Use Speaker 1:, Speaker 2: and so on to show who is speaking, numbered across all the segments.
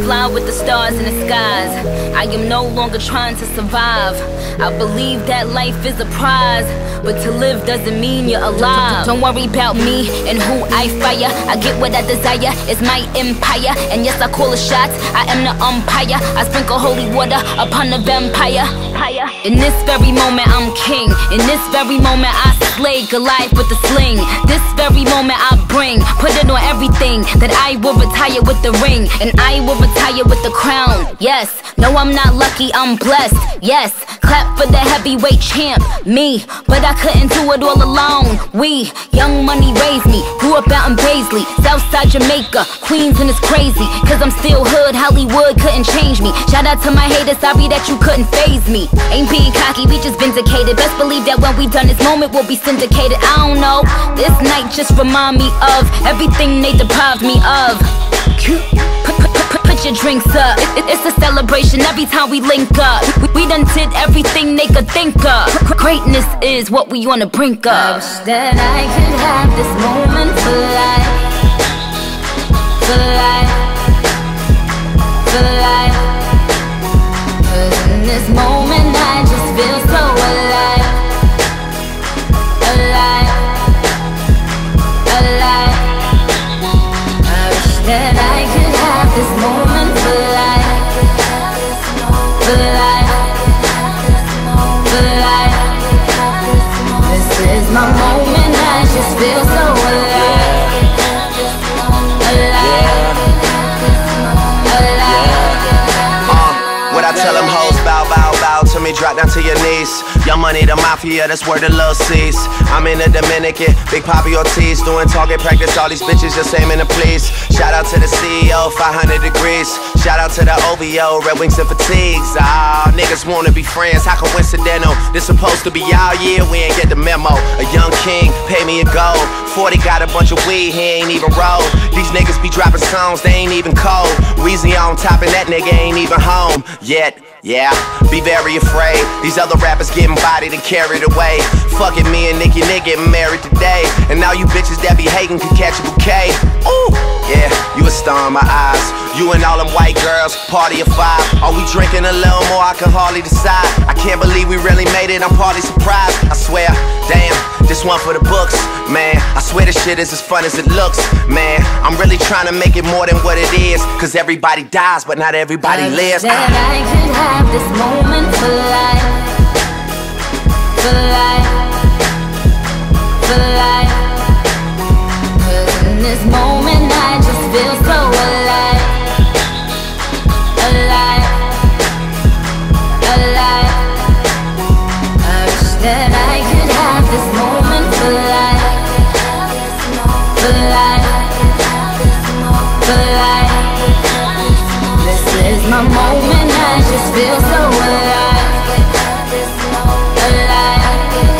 Speaker 1: fly with the stars in the skies. I am no longer trying to survive. I believe that life is a prize, but to live doesn't mean you're alive. Don't worry about me and who I fire. I get what I desire, it's my empire. And yes, I call the shots, I am the umpire. I sprinkle holy water upon the vampire. In this very moment I'm king. In this very moment I slay Goliath with the sling. This very moment I put it on everything, that I will retire with the ring, and I will retire with the crown. Yes, no, I'm not lucky, I'm blessed. Yes, clap for the heavyweight champ, me. But I couldn't do it all alone. We, Young Money raised me, grew up out in Paisley, Southside Jamaica, Queens, and it's crazy, cause I'm still hood, Hollywood couldn't change me. Shout out to my haters, sorry that you couldn't faze me. Ain't being cocky, we just vindicated. Best believe that when we done this moment we'll be syndicated. I don't know, this night just remind me of everything they deprived me of. Put your drinks up, it's a celebration every time we link up. We done did everything they could think of. Greatness is what we on the brink of.
Speaker 2: I wish that I could have this moment for life. For life. For life. Cause in this moment I just feel so alive. Alive. Alive. I wish that I could have this moment for life. For life. For life. This is my moment, I just feel so alive. Alive. Alive.
Speaker 3: What I tell them hoes, bow, bow, bow to me, drop down to your knees. Young Money, the mafia, that's where the love sees. I'm in the Dominican, Big Papi Ortiz, doing target practice, all these bitches just aiming to please. Shout out to the CEO, 500 degrees. Shout out to the OVO, Red Wings and Fatigues. Ah, niggas wanna be friends, how coincidental. This supposed to be our year, we ain't get the memo. A young king, pay me a gold. 40 got a bunch of weed, he ain't even roll. These niggas be dropping songs, they ain't even cold. Weezy on top and that nigga ain't even home yet. Yeah, be very afraid. These other rappers getting bodied and carried away. Fucking me and Nicki getting married today. And now you bitches that be hating can catch a bouquet. Ooh, yeah, you a star in my eyes. You and all them white girls, party of 5. Are we drinking a little more? I can hardly decide. I can't believe we really made it, I'm partly surprised. I swear, damn, this one for the books. Man, I swear this shit is as fun as it looks. Man, I'm really trying to make it more than what it is. Cause everybody dies, but not everybody lives.
Speaker 2: That I could have this moment for life. For life. For life. Cause in this moment I just feel so alive. Alive. Alive. I wish that I could have this moment for life. For life. For life. This is my moment, I just feel so alive. Alive.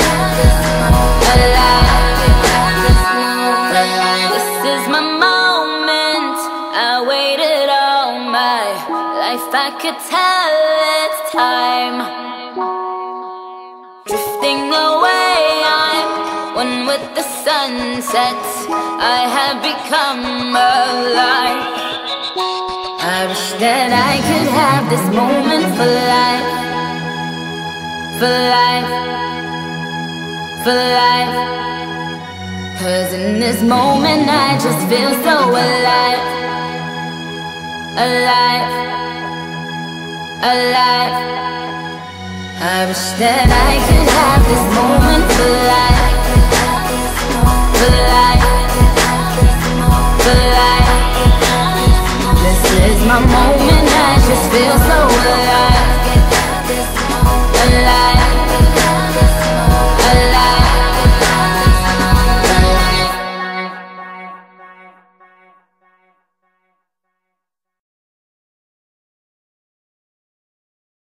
Speaker 2: Alive. This is my moment, I waited all my life, I could tell it's time. Drifting away, I'm one with the sunset. I have become alive. I wish that I could have this moment for life. For life. For life. Cause in this moment I just feel so alive. Alive. Alive. I wish that I could have this moment for life. For life. For life. This is my moment, I just feel so